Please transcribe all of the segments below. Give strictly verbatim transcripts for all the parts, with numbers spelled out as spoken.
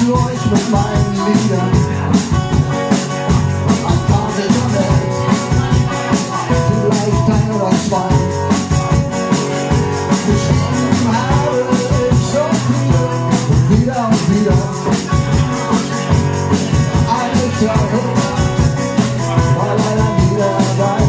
für euch mit meinen Liedern. Ein paar der Welt, vielleicht ein oder zwei. Geschrieben habe ich so viele, und wieder und wieder. Ein Liter war leider nie dabei.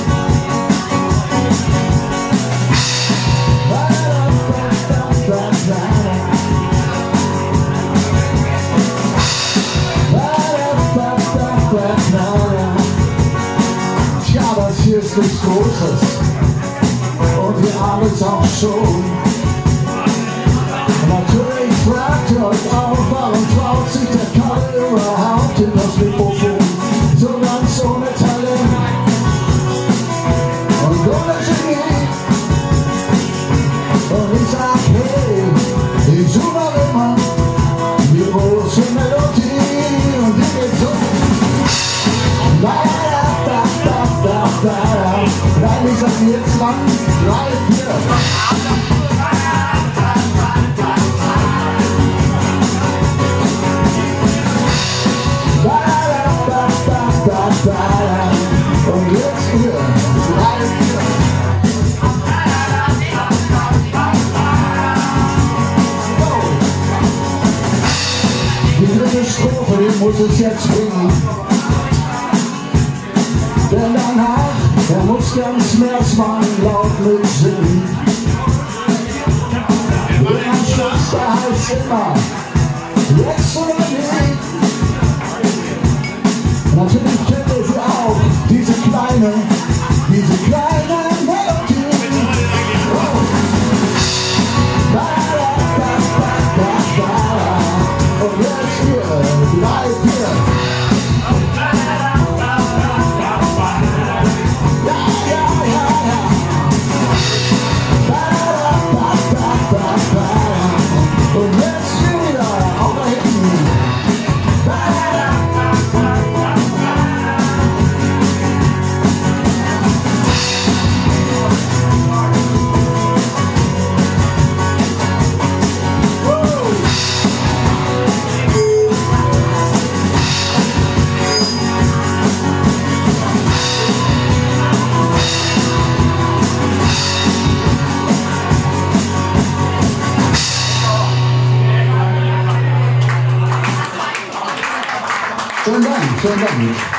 Ja, das hier ist nichts Großes und wir haben es auch schon. Natürlich fragt ihr euch auch, warum traut sich der Kalle überhaupt in das Mikrofon? So ganz ohne Talent und ohne Genie. Und ich sag, hey, ich suche noch immer die große Melodie und die geht so. Nein, ich sag jetzt lang, drei, vier. Und jetzt hier, drei, vier. Die dritte Strophe, die muss es jetzt bringen. Denn danach, er muss ganz Mersmann laut mitsingen. Und am Schluss, da heißt immer, jetzt oder nie. Natürlich kennt ihr sie auch, diese kleine, diese kleine Melodie. Oh. Da, da, da, da, da, da. Und jetzt hier, drei, vier. Schönen Dank, schönen Dank.